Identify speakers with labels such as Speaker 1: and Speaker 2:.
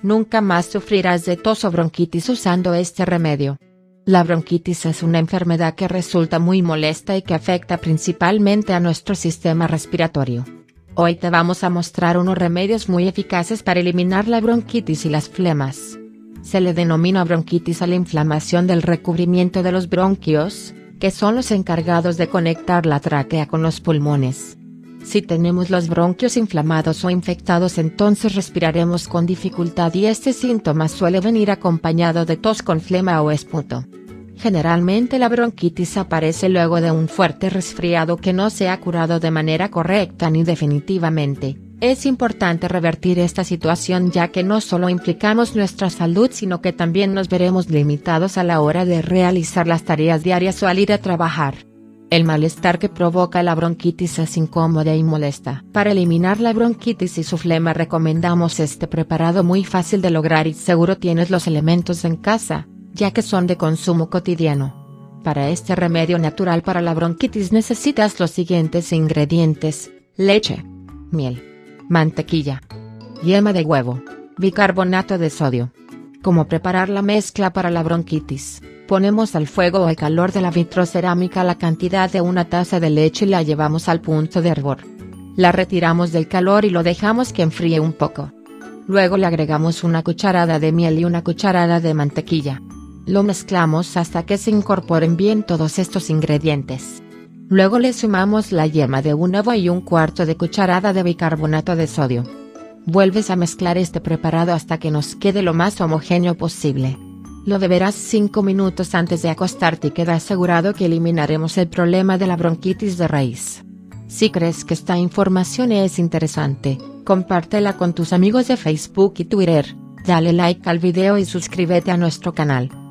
Speaker 1: Nunca más sufrirás de tos o bronquitis usando este remedio. La bronquitis es una enfermedad que resulta muy molesta y que afecta principalmente a nuestro sistema respiratorio. Hoy te vamos a mostrar unos remedios muy eficaces para eliminar la bronquitis y las flemas. Se le denomina bronquitis a la inflamación del recubrimiento de los bronquios, que son los encargados de conectar la tráquea con los pulmones. Si tenemos los bronquios inflamados o infectados, entonces respiraremos con dificultad y este síntoma suele venir acompañado de tos con flema o esputo. Generalmente la bronquitis aparece luego de un fuerte resfriado que no se ha curado de manera correcta ni definitivamente. Es importante revertir esta situación, ya que no solo implicamos nuestra salud sino que también nos veremos limitados a la hora de realizar las tareas diarias o al ir a trabajar. El malestar que provoca la bronquitis es incómoda y molesta. Para eliminar la bronquitis y su flema recomendamos este preparado muy fácil de lograr y seguro tienes los elementos en casa, ya que son de consumo cotidiano. Para este remedio natural para la bronquitis necesitas los siguientes ingredientes: leche, miel, mantequilla, yema de huevo, bicarbonato de sodio. ¿Cómo preparar la mezcla para la bronquitis? Ponemos al fuego o al calor de la vitrocerámica la cantidad de una taza de leche y la llevamos al punto de hervor. La retiramos del calor y lo dejamos que enfríe un poco. Luego le agregamos una cucharada de miel y una cucharada de mantequilla. Lo mezclamos hasta que se incorporen bien todos estos ingredientes. Luego le sumamos la yema de un huevo y un cuarto de cucharada de bicarbonato de sodio. Vuelves a mezclar este preparado hasta que nos quede lo más homogéneo posible. Lo beberás 5 minutos antes de acostarte y queda asegurado que eliminaremos el problema de la bronquitis de raíz. Si crees que esta información es interesante, compártela con tus amigos de Facebook y Twitter, dale like al video y suscríbete a nuestro canal.